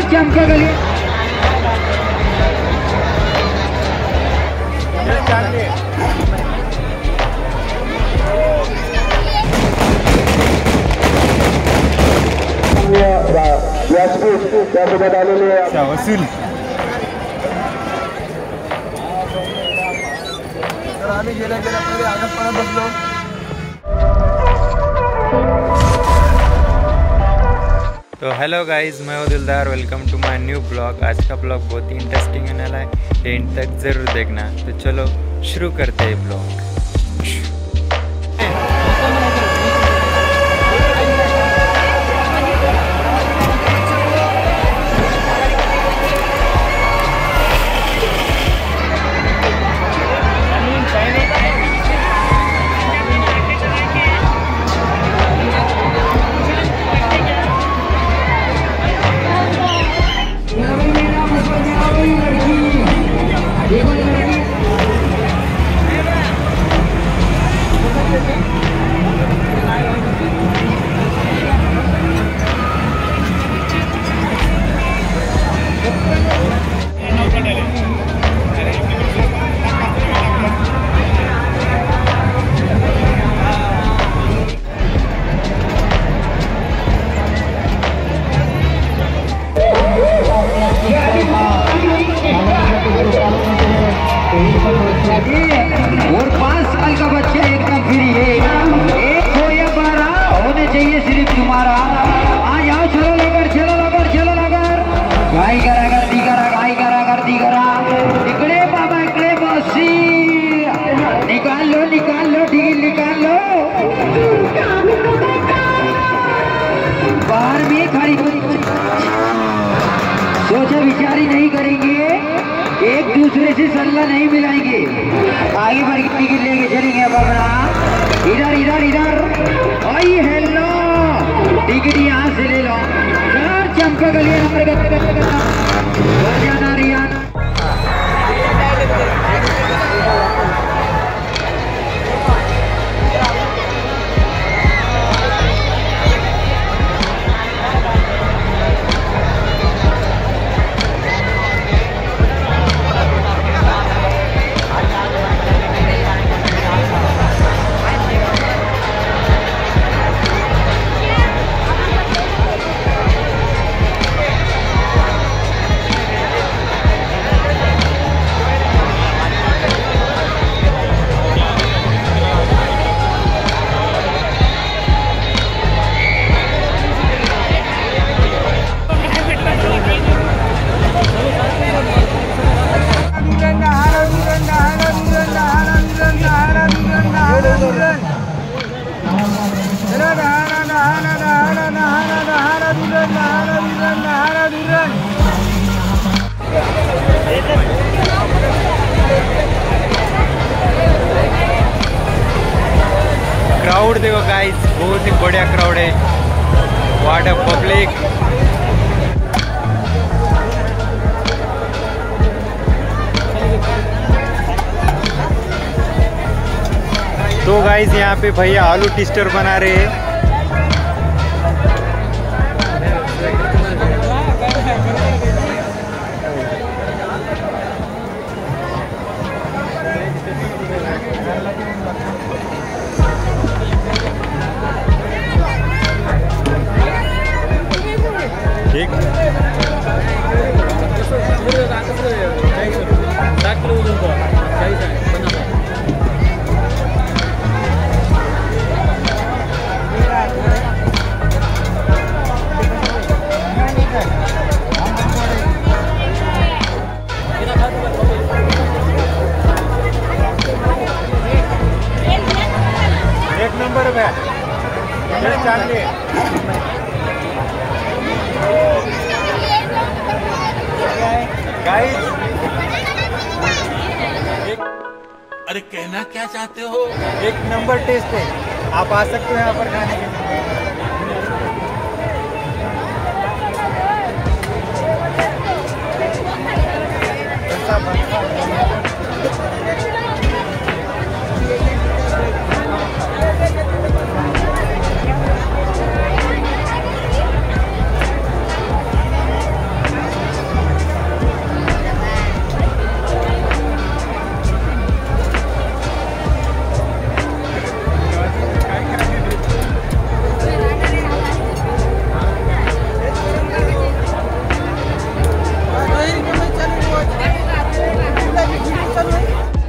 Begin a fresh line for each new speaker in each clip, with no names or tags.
चमके गली
वसूल आम्ही गेल्या गेल्या आगतपणा बसलो. तो हेलो गाइस, मैं हूं Dildar. Welcome to my new blog. आज का ब्लॉग बहुत ही इंटरेस्टिंग होने वाला है, एंड तक ज़रूर देखना. तो चलो शुरू करते हैं ब्लॉग.
और 5 साल का बच्चा एकदम फ्री है. एक हो या 12 होने चाहिए सिर्फ तुम्हारा. आ जाओ, चलो लगर, चलो लगर, चलो लगर. गाई करा गर्दी करा, गाई करा गर्दी करा. इकडे बाबा, इकडे बसी. निकाल लो ढील निकाल लो. बाहर में खड़ी सोचा विचारी नहीं करेंगे, एक दूसरे से सल्ला नहीं मिलाएंगे. आगे बढ़ के टिकट लेके चलेंगे बाबरा. इधर इधर इधर. आई हेलो, टिकट यहाँ से ले लो. चमका गली नंबर जाना रियान.
क्राउड देखो गाइस, बहुत ही बढ़िया क्राउड है. What a public. तो गाइस यहाँ पे भैया आलू टिस्टर बना रहे हैं. ठीक. एक नंबर में चांदी. गाइस,
अरे कहना क्या चाहते हो?
एक नंबर टेस्ट है. आप आ सकते हो यहाँ पर खाने के लिए.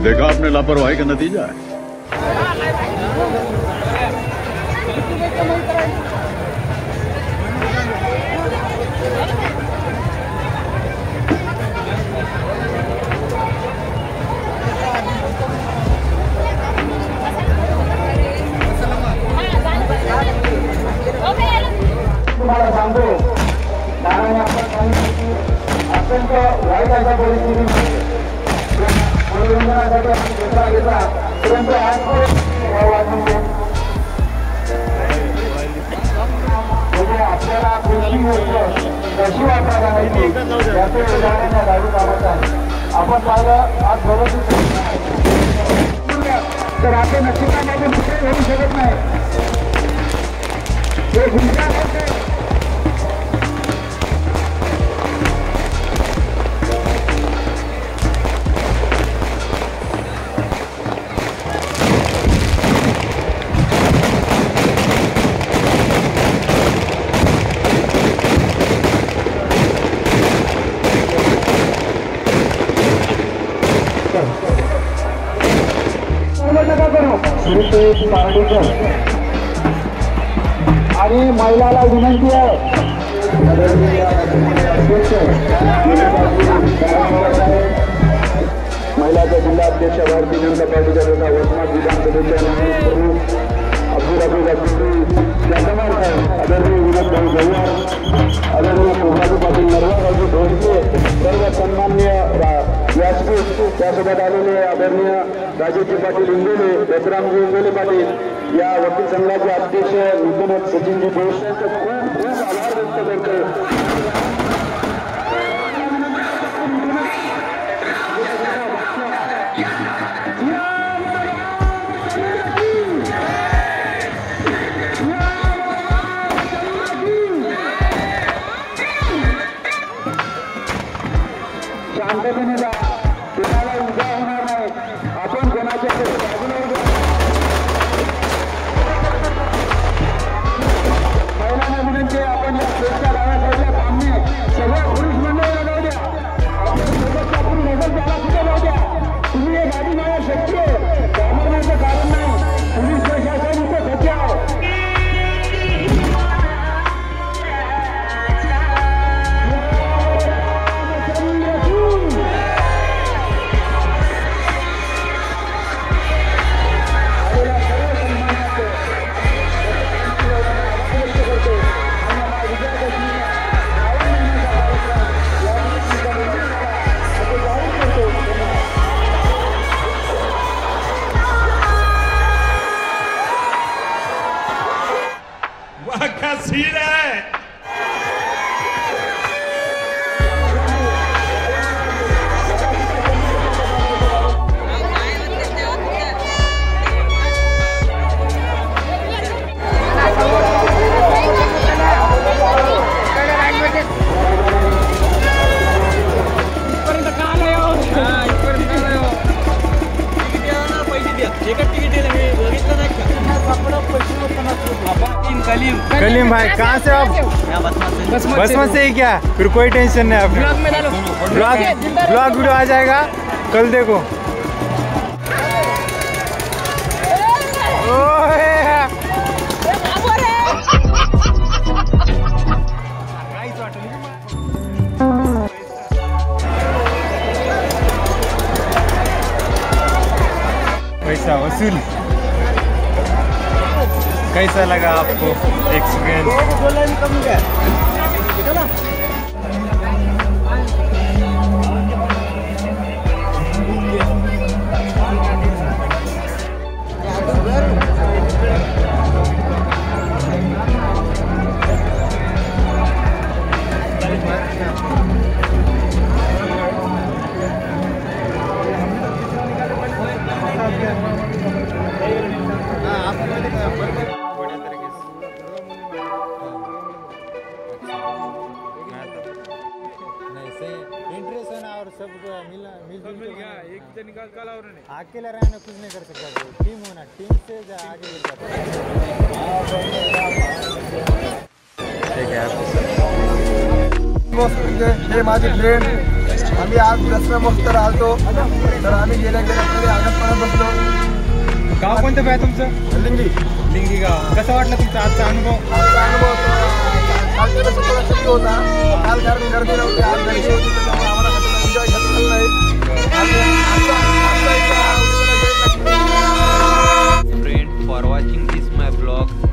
देखा आपने लापरवाही का नतीजा है।
तुम्हाला सांगतो कारण आपण अत्यंत वाईट अशा परिस्थितीमध्ये मनोरंजनासाठी आपण घेतला घेतला परंतु आपल्याला कोणती गोष्ट कशी वापरायला नाही याचं उदाहरण या गाडी कामाचं आहे. आपण पाहिलं आज बरोबर तर आपण नक्षत्रामध्ये कुठे घेऊ शकत नाही. हे गुंजा आणि महिलाला विनंती आहे महिलाच्या जिल्हा अध्यक्ष भारतीय जनता पार्टीच्या नेता वसमत विधानसभेच्या प्रमुख आदरणीय विनोद भाऊ गवळी, आदरणीय कोकाजी पाटील नरवाजी भोसले, सर्व सन्माननीय व्यासपीठ त्यासोबत आलेले आदरणीय राजेजी पाटील इंगोले, दत्तरामजी इंगोले पाटील, या वकील संघाचे अध्यक्ष नूतन सचिनजी घोष यांचे खूप खूप आभार व्यक्त करतो. शांततेने जा, कोणाला उद्या होणार नाही. आपण कोणाच्या महिलांना विनंती आहे, आपण या स्टेजच्या डाव्या साईडला सामने सगळ्या पुरुष मंडळी जाऊ द्या. आपण सोबतचा पुरुष नजर त्याला कुठे जाऊ द्या. तुम्ही हे गाडी माझ्या शक्य आहे, घाबरण्याचं कारण नाही. पोलीस प्रशासन इथे सज्ज आहे.
सीन है।
कलीम भाई कहाँ से आप? बसमा से ही क्या? फिर कोई टेंशन नहीं आपको। ब्लॉग में डालो, ब्लॉग वीडियो आ जाएगा कल देखो। पैसा वसूल। कैसा लगा आपको एक्सपीरियंस? अकेला रहना कुछ नहीं कर सकता, टीम होना, टीम से आगे बढ़ जाता है। ठीक है, हे माझे फ्रेंड
आम्ही आज दसरा महोत्सव राहतो, तर आम्ही गेल्या आगतपणात बसलो.
गाव कोणतं आहे तुमचं? लिंगी गाव. कसा वाटला तुमचा आजचा अनुभव?
आजचा अनुभव काल थोडा कमी होता, काल कारण गर्दी नव्हती, आज गर्दी होती, त्याच्यामुळे आम्हाला एन्जॉय करता नाही.
Friend, for watching this my vlog.